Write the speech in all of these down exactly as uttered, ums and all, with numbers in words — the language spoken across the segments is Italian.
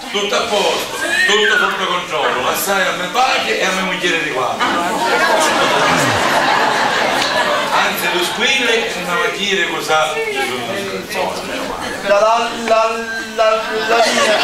Tutto a posto, tutto sotto controllo, passare a mia padre e a mia moglie di qua. Anzi, lo squillo e non mi dire cosa. La la la la la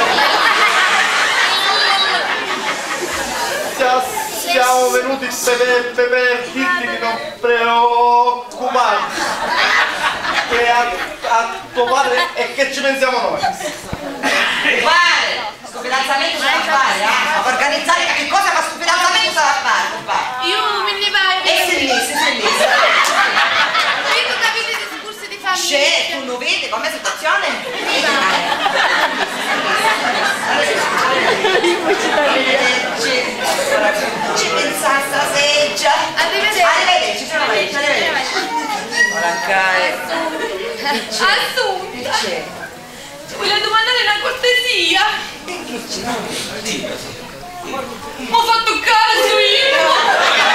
mia. Siamo venuti per, per, per dirti di non preoccuparti. Che a, a tuo padre e che ci pensiamo noi. Compare, sto fidanzamento sarà a fare, eh? A organizzare che cosa ma sto fidanzamento sarà a fare, compare. Io me ne vai. E sei lì, sei lì. Io non avete discorsi di famiglia. C'è, tu non vedi com'è la situazione? Arrivederci. Ci pensare sta seggia. Arrivederci. Arrivederci, ci sono arrivederci. Assunta. Ti voglio domandare una cortesia. Ho fatto caso io.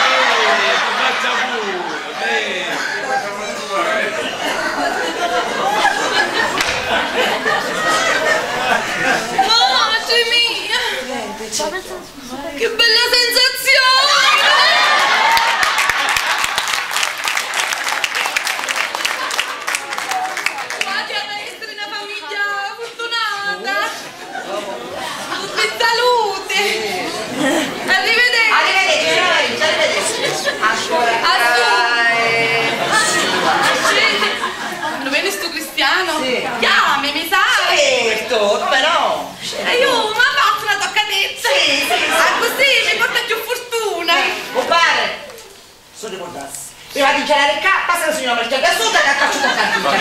Mamma mia. Che bella sensazione. Sì. Chiamami, mi sai? Certo, come no? E io mi faccio una toccatezza. Sì, sì, sì. Ah, così mi porta più fortuna. Compare, so ricordarsi. Prima di girare il K, passa la signora per il assunta che faccio da cantina.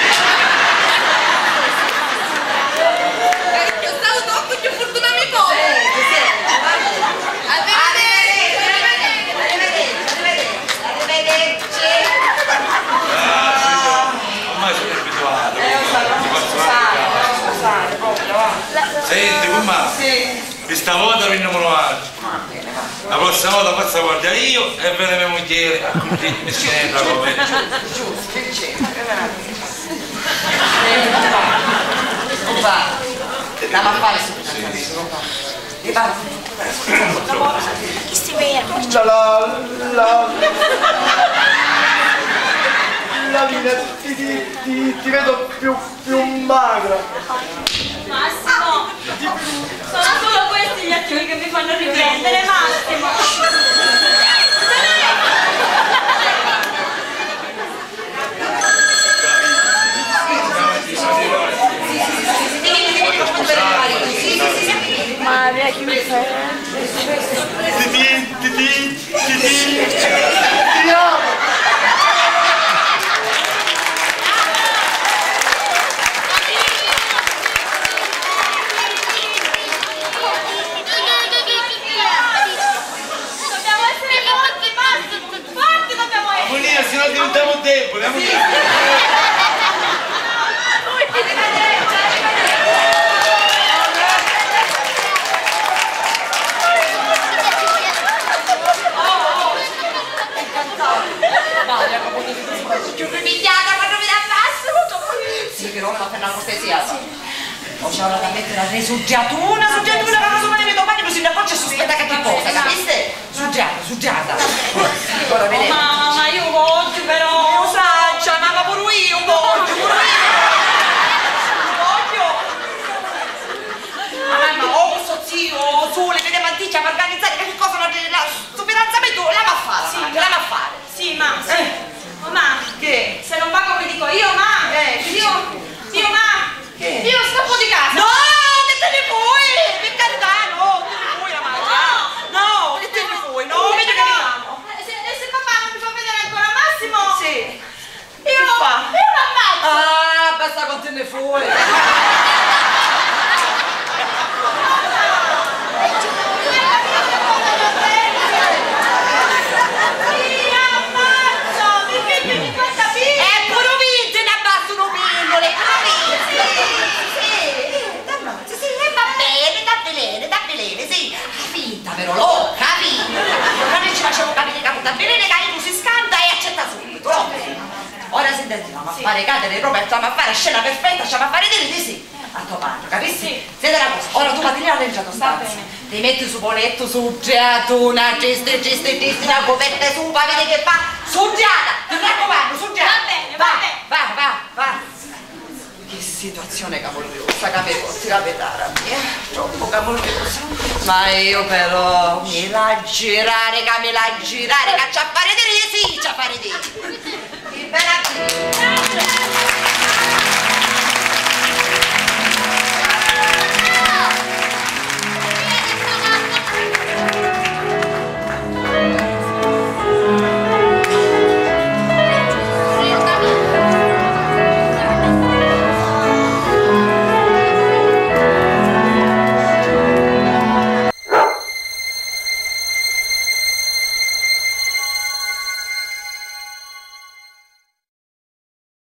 Io stavo troppo più fortuna mi porta. Sì, sì. Arrivederci. Arrivederci, arrivederci, arrivederci. Ormai sono abituato. Eh, lo so, non scusare, non scusare, proprio, va. Senti, mamma, Sì. questa volta vengono altri. La prossima volta faccio guardia io e viene mia moglie, così mi si entra come. Giusto, che c'è? Non va. Andiamo a fare su questo, non va. E va. Chi si ferma? La la la la linea, ti, ti, ti, ti vedo più, più magra. Massimo, sono solo questi gli attimi che mi fanno riprendere, Massimo. Maria, chi mi fa? Ti ti ti ti ti ti ti amo. Dobbiamo essere forti, Massimo, forti dobbiamo essere. Monina, se no diventiamo deboli. Più picchiata quando mi dà Massimo. Sì, che non fa per una cortesia. Ho già ora da mettere a resugiatura, suggiatura, che non so come mi domani così da poi c'è sospetta che ti cosa, capiste? Suggiata, suggiata. Ora vedete. Mamma, ma io voglio però. Io faccio, ma pure io voglio, pure io. Voglio. Ma mamma, oh, questo zio, su, le vede manticcia per organizzare che cosa non la sto fidanzamento, la va a fare, Sì, la va a fare. Sì, ma. Eh. Ma. Che? Se non va come dico io, ma. Eh, Io. Io, ma. Che? Io scappo di casa. No, che te ne vuoi? Per carità, no, te ne vuoi la madre. No, che te ne vuoi? No, vedi che andiamo. Eh, Se, e se papà non mi fa vedere ancora Massimo? Sì. Io. Che fa? Io lo ammazzo. Ah, basta con te ne fuori. Però lo capi, quando ci facciamo capire che da bene le cani si scanta e accetta subito, no? Ora se andiamo a fare cadere proprio, stiamo a fare scena perfetta, stiamo a fare delle sì. a tuo padre, capisci? Senti una cosa, ora tu vatti là nel giardino stanza, ti metti su poletto suggiato, una cesta, cesta, cesta, una coperta su, fa vedere che fa, suggiata, ti raccomando, suggiata. Va bene, va va, bene. va, va, va. Che situazione cavoliosa, capirozzi, capitare a me, troppo cavoliosa. Ma io però, mi la girare, che mi la girare, che c'ha a fare di sì, c'ha a fare di